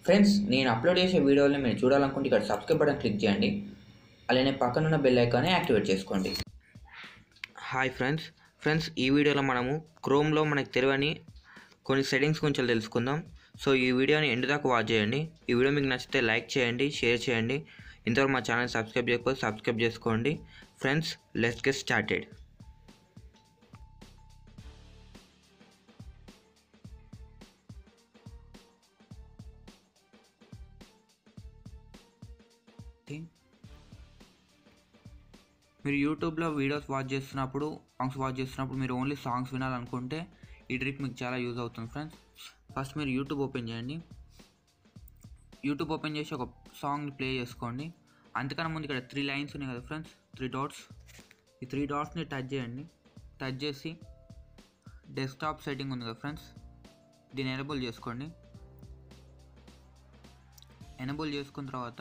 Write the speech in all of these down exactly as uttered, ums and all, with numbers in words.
Friends, నేను upload చేసే వీడియోలని మీరు చూడాలనుకుంటే ఇక్కడ సబ్స్క్రైబ్ బటన్ క్లిక్ చేయండి. అలానే పక్కనున్న బెల్ ఐకాన్ని యాక్టివేట్ చేసుకోండి. హాయ్ ఫ్రెండ్స్ ఫ్రెండ్స్ ఈ వీడియోలో మనము క్రోమ్లో మనకు తెలియని కొన్ని సెట్టింగ్స్ గురించి తెలుసుకుందాం. సో ఈ వీడియోని ఎండ్ దాకా వాచ్ చేయండి. ఈ వీడియో మీకు నచ్చితే లైక్ చేయండి, షేర్ చేయండి. ఇంతవరకు మా ఛానల్ సబ్స్క్రైబ్ చేయకపోతే సబ్స్క్రైబ్ చేసుకోండి. Friends, let's get started. మీరు యూట్యూబ్లో వీడియోస్ వాచ్ చేస్తున్నప్పుడు సాంగ్స్ వాచ్ చేస్తున్నప్పుడు మీరు ఓన్లీ సాంగ్స్ వినాలనుకుంటే ఈ ట్రిక్ మీకు చాలా యూజ్ అవుతుంది ఫ్రెండ్స్. ఫస్ట్ మీరు యూట్యూబ్ ఓపెన్ చేయండి. యూట్యూబ్ ఓపెన్ చేసి ఒక సాంగ్ని ప్లే చేసుకోండి. అంతకన్నా ముందు ఇక్కడ త్రీ లైన్స్ ఉన్నాయి కదా ఫ్రెండ్స్, త్రీ డాట్స్. ఈ త్రీ డాట్స్ని టచ్ చేయండి. టచ్ చేసి డెస్క్టాప్ సెట్టింగ్ ఉంది కదా ఫ్రెండ్స్, దీన్ని ఎనేబుల్ చేసుకోండి. ఎనేబుల్ చేసుకున్న తర్వాత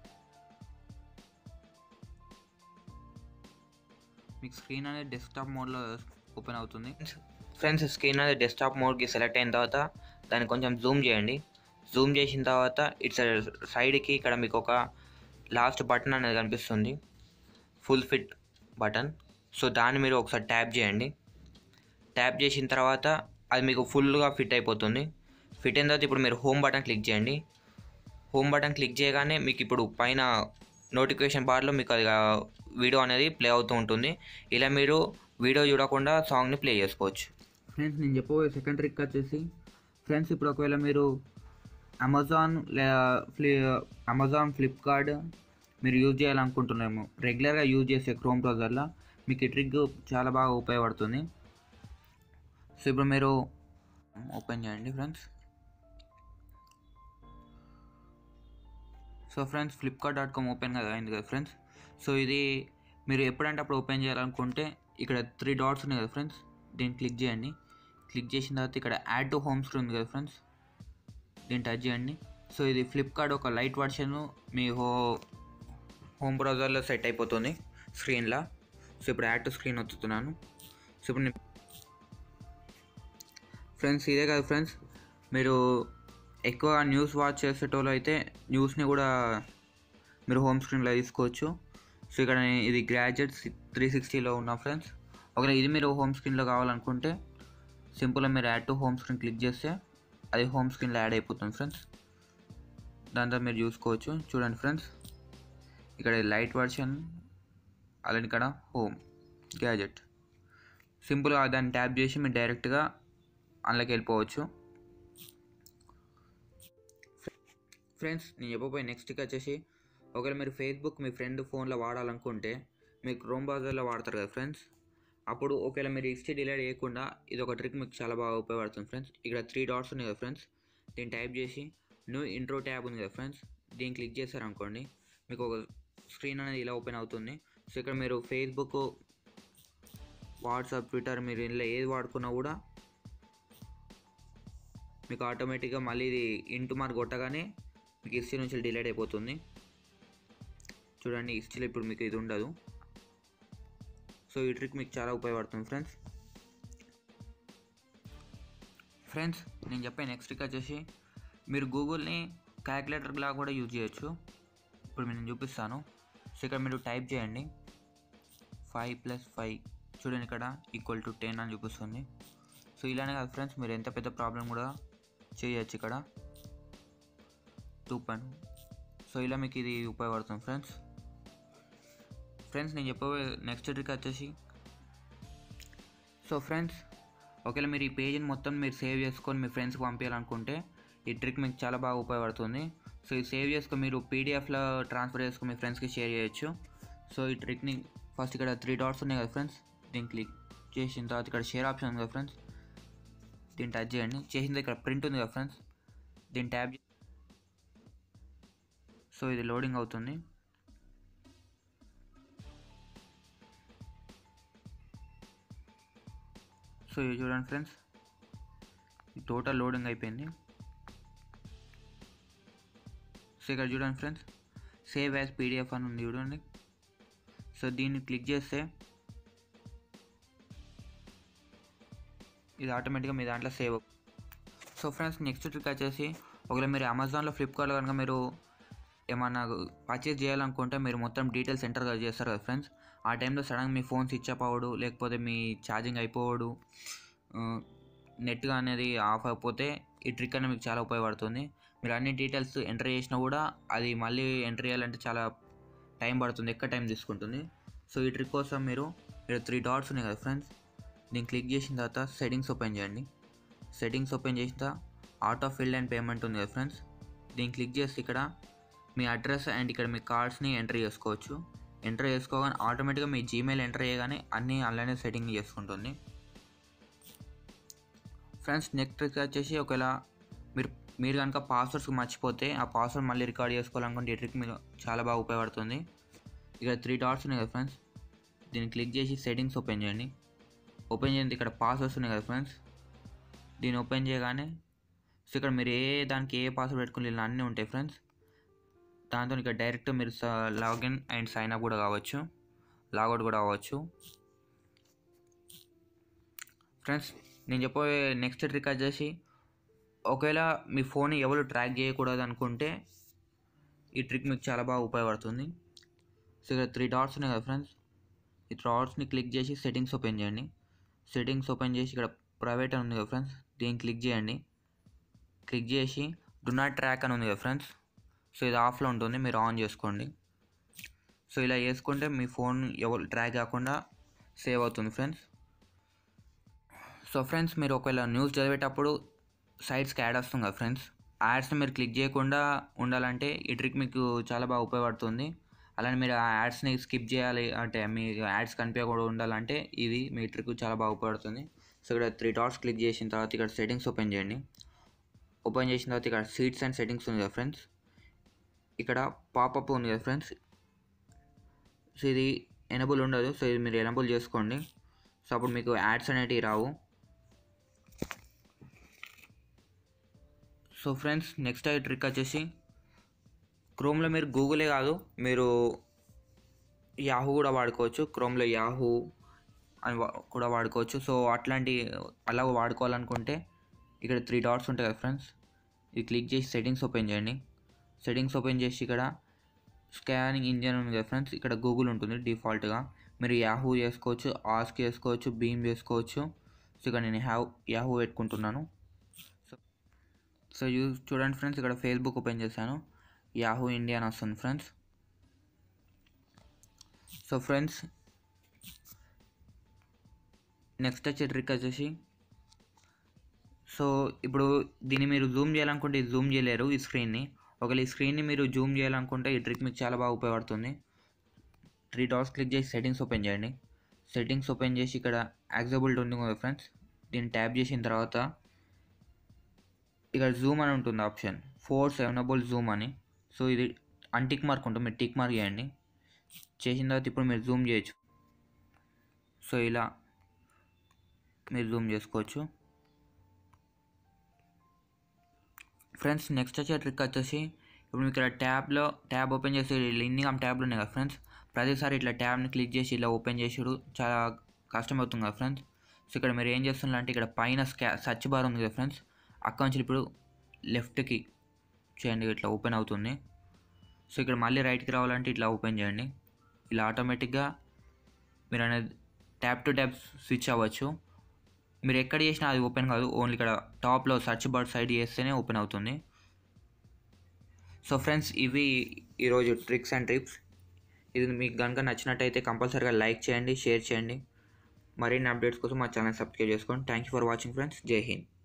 మీకు స్క్రీన్ అనేది డెస్క్టాప్ మోడ్లో ఓపెన్ అవుతుంది. ఫ్రెండ్స్, స్క్రీన్ అనేది డెస్క్టాప్ మోడ్కి సెలెక్ట్ అయిన తర్వాత దాన్ని కొంచెం జూమ్ చేయండి. జూమ్ చేసిన తర్వాత ఇట్స్ సైడ్కి ఇక్కడ మీకు ఒక లాస్ట్ బటన్ అనేది కనిపిస్తుంది, ఫుల్ ఫిట్ బటన్. సో దాన్ని మీరు ఒకసారి ట్యాప్ చేయండి. ట్యాప్ చేసిన తర్వాత అది మీకు ఫుల్గా ఫిట్ అయిపోతుంది. ఫిట్ అయిన తర్వాత ఇప్పుడు మీరు హోమ్ బటన్ క్లిక్ చేయండి. హోమ్ బటన్ క్లిక్ చేయగానే మీకు ఇప్పుడు పైన నోటిఫికేషన్ బార్లో మీకు అది వీడియో అనేది ప్లే అవుతూ ఉంటుంది. ఇలా మీరు వీడియో చూడకుండా సాంగ్ని ప్లే చేసుకోవచ్చు. ఫ్రెండ్స్, నేను చెప్పబోయే సెకండ్ ట్రిక్ వచ్చేసి ఫ్రెండ్స్, ఇప్పుడు ఒకవేళ మీరు అమెజాన్ ఫ్లి అమెజాన్ ఫ్లిప్కార్ట్ మీరు యూజ్ చేయాలనుకుంటున్నాము, రెగ్యులర్గా యూజ్ చేసే క్రోమ్ బ్రౌజర్లో మీకు ఈ ట్రిక్ చాలా బాగా ఉపయోగపడుతుంది. సో ఇప్పుడు మీరు ఓపెన్ చేయండి friends. So friends, Flipkart dot com open కదా అయింది కదా ఫ్రెండ్స్. సో ఇది మీరు ఎప్పుడంటే అప్పుడు ఓపెన్ చేయాలనుకుంటే ఇక్కడ త్రీ డాట్స్ ఉన్నాయి కదా ఫ్రెండ్స్, దీన్ని క్లిక్ చేయండి. క్లిక్ చేసిన తర్వాత ఇక్కడ యాడ్ టు హోమ్ స్క్రీన్ ఉంది కదా ఫ్రెండ్స్, దీన్ని టచ్ చేయండి. సో ఇది ఫ్లిప్కార్ట్ ఒక లైట్ వర్షన్ మీ హో హోమ్ బ్రౌజర్లో సెట్ అయిపోతుంది స్క్రీన్లో. సో ఇప్పుడు యాడ్ టు స్క్రీన్ వస్తున్నాను. సో ఇప్పుడు ఫ్రెండ్స్ ఇదే కదా ఫ్రెండ్స్, మీరు ఎక్కువ న్యూస్ వాచ్ చేసేటోళ్ళు అయితే న్యూస్ని కూడా మీరు హోమ్ స్క్రీన్లో తీసుకోవచ్చు. సో ఇక్కడ ఇది గ్రాడ్యుయేట్ త్రీ సిక్స్టీలో ఉన్న ఫ్రెండ్స్. ఒకవేళ ఇది మీరు హోమ్ స్క్రీన్లో కావాలనుకుంటే సింపుల్గా మీరు add to home screen click చేస్తే అది హోమ్ స్క్రీన్లో యాడ్ అయిపోతుంది ఫ్రెండ్స్. దాంతో మీరు చూసుకోవచ్చు. చూడండి ఫ్రెండ్స్, ఇక్కడ లైట్ వర్షన్, అలానే ఇక్కడ హోమ్ గ్యాజెట్. సింపుల్గా దాన్ని ట్యాప్ చేసి మీరు డైరెక్ట్గా అందులోకి వెళ్ళిపోవచ్చు. ఫ్రెండ్స్, నేను చెప్పబోయే నెక్స్ట్ వచ్చేసి ఒకవేళ మీరు ఫేస్బుక్ మీ ఫ్రెండ్ ఫోన్లో వాడాలనుకుంటే మీరు క్రోమ్ బ్రౌజర్లో వాడతారు కదా ఫ్రెండ్స్, అప్పుడు ఒకవేళ మీరు హిస్టరీ డిలీట్ చేయకుండా ఇది ఒక ట్రిక్ మీకు చాలా బాగా ఉపయోగపడుతుంది ఫ్రెండ్స్. ఇక్కడ త్రీ డాట్స్ ఉన్నాయి కదా ఫ్రెండ్స్, దీన్ని టైప్ చేసి న్యూ ఇంట్రో ట్యాబ్ ఉంది కదా ఫ్రెండ్స్, దీన్ని క్లిక్ చేశారనుకోండి మీకు ఒక స్క్రీన్ అనేది ఇలా ఓపెన్ అవుతుంది. సో ఇక్కడ మీరు ఫేస్బుక్, వాట్సాప్, ట్విట్టర్ మీరు ఇందులో ఏది వాడుకున్నా కూడా మీకు ఆటోమేటిక్గా మళ్ళీ ఇది ఇంటూ మార్క్ కొట్టగానే మీకు హిస్టరీ నుంచి డిలీట్ అయిపోతుంది. చూడండి, హిస్టరీలో ఇప్పుడు మీకు ఇది ఉండదు. సో ఈ ట్రిక్ మీకు చాలా ఉపయోగపడుతుంది ఫ్రెండ్స్. ఫ్రెండ్స్, నేను చెప్పే నెక్స్ట్ ట్రిక్ వచ్చేసి మీరు గూగుల్ని క్యాలిక్యులేటర్లా కూడా యూజ్ చేయొచ్చు. ఇప్పుడు నేను చూపిస్తాను. సో ఇక్కడ మీరు టైప్ చేయండి ఫైవ్ ప్లస్ ఫైవ్, చూడండి ఇక్కడ ఈక్వల్ టు టెన్ అని చూపిస్తుంది. సో ఇలానే కాదు ఫ్రెండ్స్, మీరు ఎంత పెద్ద ప్రాబ్లం కూడా చేయొచ్చు ఇక్కడ టూ పాయింట్. సో ఇలా మీకు ఇది ఉపయోగపడుతుంది ఫ్రెండ్స్. ఫ్రెండ్స్, నేను చెప్పబోయే నెక్స్ట్ ట్రిక్ వచ్చేసి సో ఫ్రెండ్స్, ఒకవేళ మీరు ఈ పేజీని మొత్తం మీరు సేవ్ చేసుకొని మీ ఫ్రెండ్స్కి పంపించాలనుకుంటే ఈ ట్రిక్ మీకు చాలా బాగా ఉపయోగపడుతుంది. సో ఇది సేవ్ చేసుకొని మీరు పీడిఎఫ్లో ట్రాన్స్ఫర్ చేసుకొని మీ ఫ్రెండ్స్కి షేర్ చేయొచ్చు. సో ఈ ట్రిక్ని ఫస్ట్ ఇక్కడ త్రీ డాట్స్ ఉన్నాయి కదా ఫ్రెండ్స్, దీన్ని క్లిక్ చేసిన తర్వాత ఇక్కడ షేర్ ఆప్షన్ ఉంది కదా ఫ్రెండ్స్, దీన్ని టచ్ చేయండి. చేసిన ఇక్కడ ప్రింట్ ఉంది కదా ఫ్రెండ్స్, దీన్ని ట్యాప్. సో ఇది లోడింగ్ అవుతుంది. సో ఇది చూడండి ఫ్రెండ్స్, టోటల్ లోడింగ్ అయిపోయింది. సో ఇక్కడ చూడండి ఫ్రెండ్స్, సేవ్ యాజ్ పీడిఎఫ్ అని ఉంది చూడండి. సో దీన్ని క్లిక్ చేస్తే ఇది ఆటోమేటిక్గా మీ దాంట్లో save. So friends, next trick వచ్చేసి ఒకవేళ మీరు అమెజాన్లో ఫ్లిప్కార్ట్లో కనుక మీరు ఏమన్నా పర్చేస్ చేయాలనుకుంటే మీరు మొత్తం డీటెయిల్స్ ఎంటర్ చేస్తారు కదా ఫ్రెండ్స్, ఆ టైంలో సడన్గా మీ ఫోన్ స్విచ్ ఆఫ్ అవ్వడు, లేకపోతే మీ ఛార్జింగ్ అయిపోవడు, నెట్గా అనేది ఆఫ్ అయిపోతే ఈ ట్రిక్ అనేది మీకు చాలా ఉపయోగపడుతుంది. మీరు అన్ని డీటెయిల్స్ ఎంటర్ చేసినా కూడా అది మళ్ళీ ఎంటర్ చేయాలంటే చాలా టైం పడుతుంది, ఎక్కువ టైం తీసుకుంటుంది. సో ఈ ట్రిక్ కోసం మీరు ఇక్కడ త్రీ డాట్స్ ఉన్నాయి కదా ఫ్రెండ్స్, దీన్ని క్లిక్ చేసిన తర్వాత సెట్టింగ్స్ ఓపెన్ చేయండి. సెట్టింగ్స్ ఓపెన్ చేసిన ఆటో ఫీల్డ్ అండ్ పేమెంట్ ఉంది కదా ఫ్రెండ్స్, దీన్ని క్లిక్ చేసి ఇక్కడ మీ అడ్రస్ అండ్ ఇక్కడ మీ కార్డ్స్ని ఎంటర్ చేసుకోవచ్చు. ఎంటర్ చేసుకోగానే ఆటోమేటిక్గా మీ జీమెయిల్ ఎంటర్ చేయగానే అన్నీ ఆన్లైన్ సెట్టింగ్ చేసుకుంటుంది ఫ్రెండ్స్. నెక్స్ట్ ట్రిక్ వచ్చేసి ఒకవేళ మీరు మీరు కనుక పాస్వర్డ్స్ మర్చిపోతే ఆ పాస్వర్డ్ మళ్ళీ రికార్డ్ చేసుకోవాలనుకుంటే ఈ ట్రిక్ మీకు చాలా బాగా ఉపయోగపడుతుంది. ఇక్కడ త్రీ డాట్స్ ఉన్నాయి కదా ఫ్రెండ్స్, దీన్ని క్లిక్ చేసి సెట్టింగ్స్ ఓపెన్ చేయండి. ఓపెన్ చేయండి ఇక్కడ పాస్వర్డ్స్ ఉన్నాయి కదా ఫ్రెండ్స్, దీన్ని ఓపెన్ చేయగానే సో ఇక్కడ మీరు ఏ దానికి ఏ పాస్వర్డ్ పెట్టుకుని ఇలా అన్నీ ఉంటాయి ఫ్రెండ్స్. దాంతో ఇక్కడ డైరెక్ట్ మీరు లాగిన్ అండ్ సైన్ అప్ కూడా కావచ్చు, లాగౌట్ కూడా అవ్వచ్చు ఫ్రెండ్స్. నేను చెప్పే నెక్స్ట్ ట్రిక్ వచ్చేసి ఒకవేళ మీ ఫోన్ ఎవరు ట్రాక్ చేయకూడదు అనుకుంటే ఈ ట్రిక్ మీకు చాలా బాగా ఉపయోగపడుతుంది. సో ఇక్కడ త్రీ డాట్స్ ఉన్నాయి కదా ఫ్రెండ్స్, ఈ డాట్స్ని క్లిక్ చేసి సెట్టింగ్స్ ఓపెన్ చేయండి. సెట్టింగ్స్ ఓపెన్ చేసి ఇక్కడ ప్రైవేట్ అని ఉంది కదా ఫ్రెండ్స్, దీన్ని క్లిక్ చేయండి. క్లిక్ చేసి డు నాట్ ట్రాక్ అని ఉంది కదా ఫ్రెండ్స్, సో ఇది ఆఫ్లో ఉంటుంది, మీరు ఆన్ చేసుకోండి. సో ఇలా చేసుకుంటే మీ ఫోన్ ఎవరు ట్రాక్ కాకుండా సేవ్ అవుతుంది ఫ్రెండ్స్. సో ఫ్రెండ్స్ మీరు ఒకవేళ న్యూస్ చదివేటప్పుడు సైట్స్కి యాడ్ వస్తుంది కదా ఫ్రెండ్స్, యాడ్స్ని మీరు క్లిక్ చేయకుండా ఉండాలంటే ఈ ట్రిక్ మీకు చాలా బాగా ఉపయోగపడుతుంది. అలానే మీరు ఆ యాడ్స్ని స్కిప్ చేయాలి అంటే మీ యాడ్స్ కనిపించకుండా ఉండాలంటే ఇది మీ ట్రిక్ చాలా బాగా ఉపయోగపడుతుంది. సో ఇక్కడ త్రీ డాట్స్ క్లిక్ చేసిన తర్వాత ఇక్కడ సెట్టింగ్స్ ఓపెన్ చేయండి. ఓపెన్ చేసిన తర్వాత ఇక్కడ సీట్స్ అండ్ సెట్టింగ్స్ ఉంది కదా ఫ్రెండ్స్, ఇక్కడ పాపప్ ఉంది కదా ఫ్రెండ్స్, సో ఇది ఎనబుల్ ఉండదు, సో ఇది మీరు ఎనబుల్ చేసుకోండి. సో అప్పుడు మీకు యాడ్స్ అనేటివి రావు. సో ఫ్రెండ్స్ నెక్స్ట్ అయ్యే ట్రిక్ వచ్చేసి క్రోమ్లో మీరు గూగులే కాదు మీరు యాహూ కూడా వాడుకోవచ్చు. క్రోమ్లో యాహూ అని కూడా వాడుకోవచ్చు. సో అట్లాంటి అలా వాడుకోవాలనుకుంటే ఇక్కడ త్రీ డాట్స్ ఉంటాయి కదా ఫ్రెండ్స్, ఇది క్లిక్ చేసి సెట్టింగ్స్ ఓపెన్ చేయండి. సెట్టింగ్స్ ఓపెన్ చేసి ఇక్కడ స్కానింగ్ ఇంజిన్ ఉంది కదా ఫ్రెండ్స్, ఇక్కడ గూగుల్ ఉంటుంది డిఫాల్ట్గా. మీరు యాహూ చేసుకోవచ్చు, ఆస్క్ చేసుకోవచ్చు, బీమ్ చేసుకోవచ్చు. సో ఇక్కడ నేను హ్యావ్ యాహూ పెట్టుకుంటున్నాను. సో సో యూజ్ చూడండి ఫ్రెండ్స్, ఇక్కడ ఫేస్బుక్ ఓపెన్ చేశాను, యాహూ ఇండియా అని వస్తుంది ఫ్రెండ్స్. సో ఫ్రెండ్స్ నెక్స్ట్ వచ్చే ట్రిక్ వచ్చేసి సో ఇప్పుడు దీన్ని మీరు జూమ్ చేయాలనుకుంటే ఇది జూమ్ చేయలేరు ఈ స్క్రీన్ని. ఒకవేళ ఈ స్క్రీన్ని మీరు జూమ్ చేయాలనుకుంటే ఈ ట్రిక్ మీకు చాలా బాగా ఉపయోగపడుతుంది. త్రీ డాట్స్ క్లిక్ చేసి సెట్టింగ్స్ ఓపెన్ చేయండి. సెట్టింగ్స్ ఓపెన్ చేసి ఇక్కడ యాక్సెబుల్డ్ ఉంది కదా ఫ్రెండ్స్, దీన్ని ట్యాప్ చేసిన తర్వాత ఇక్కడ జూమ్ అని ఉంటుంది ఆప్షన్, ఫోర్స్ ఎనబుల్ జూమ్ అని. సో ఇది అన్టిక్ మార్క్ ఉంటుంది, మీరు టిక్ మార్క్ చేయండి. చేసిన తర్వాత ఇప్పుడు మీరు జూమ్ చేయొచ్చు. సో ఇలా మీరు జూమ్ చేసుకోవచ్చు ఫ్రెండ్స్. నెక్స్ట్ వచ్చే ట్రిక్ వచ్చేసి ఇప్పుడు మీకు ఇక్కడ ట్యాబ్లో ట్యాబ్ ఓపెన్ చేసి ఇన్కమ్ ట్యాబ్లు ఉన్నాయి కదా ఫ్రెండ్స్, ప్రతిసారి ఇట్లా ట్యాబ్ని క్లిక్ చేసి ఇలా ఓపెన్ చేసుడు చాలా కష్టం అవుతుంది కదా ఫ్రెండ్స్. సో ఇక్కడ మీరు ఏం చేస్తున్నారంటే ఇక్కడ పైన స్కా సర్చ్ బార్ ఉంది కదా ఫ్రెండ్స్, అక్కడ నుంచి ఇప్పుడు లెఫ్ట్కి చేయండి, ఇట్లా ఓపెన్ అవుతుంది. సో ఇక్కడ మళ్ళీ రైట్కి రావాలంటే ఇట్లా ఓపెన్ చేయండి. ఇలా ఆటోమేటిక్గా మీరు అనేది ట్యాప్ టు ట్యాప్ స్విచ్ అవ్వచ్చు. మీరు ఎక్కడ చేసినా అది ఓపెన్ కాదు, ఓన్లీ ఇక్కడ టాప్లో సర్చ్ బార్ సైడ్ చేస్తేనే ఓపెన్ అవుతుంది. సో ఫ్రెండ్స్ ఇవి ఈరోజు ట్రిక్స్ అండ్ టిప్స్. ఇది మీకు కనుక నచ్చినట్టయితే కంపల్సరీగా లైక్ చేయండి, షేర్ చేయండి. మరిన్ని అప్డేట్స్ కోసం మా ఛానల్ సబ్స్క్రైబ్ చేసుకోండి. Thank you for watching friends. జై హింద్.